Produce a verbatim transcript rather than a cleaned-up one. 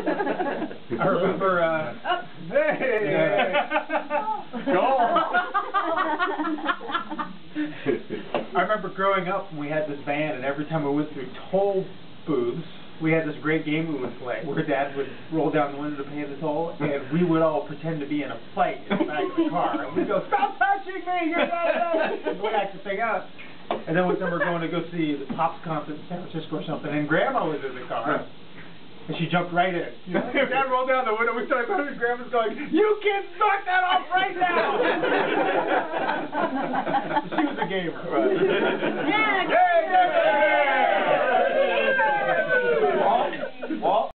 I remember, uh, Oh. hey! Goal! I remember growing up when we had this band, and every time we went through toll booths, we had this great game we would play, where Dad would roll down the window to pay the toll, and we would all pretend to be in a fight in the back of the car, and we'd go, "Stop touching me! You're not!" And we'd act the thing out. And then one time we're going to go see the Pops concert in San Francisco or something, and Grandma was in the car. And she jumped right in. Dad rolled down the window, we started going, and Grandma's going, "You kids, knock that off right now!" She was a gamer. Right. Yeah, Hey,